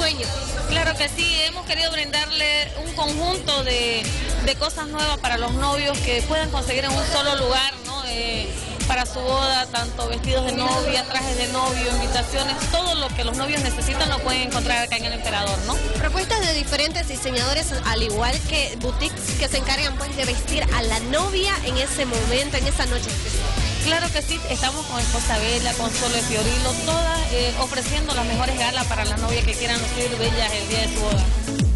sueño. Claro que sí, hemos querido brindarle un conjunto de cosas nuevas para los novios que puedan conseguir en un solo lugar, ¿no? Para su boda, tanto vestidos de novia, trajes de novio, invitaciones, todo lo que los novios necesitan lo pueden encontrar acá en el Emperador, ¿no? Propuestas de diferentes diseñadores, al igual que boutiques que se encargan pues de vestir a la novia en ese momento, en esa noche especial. Claro que sí, estamos con Esposa Bella, con Solo de Fiorilo, todas ofreciendo las mejores galas para la novia que quieran lucir bellas el día de su boda.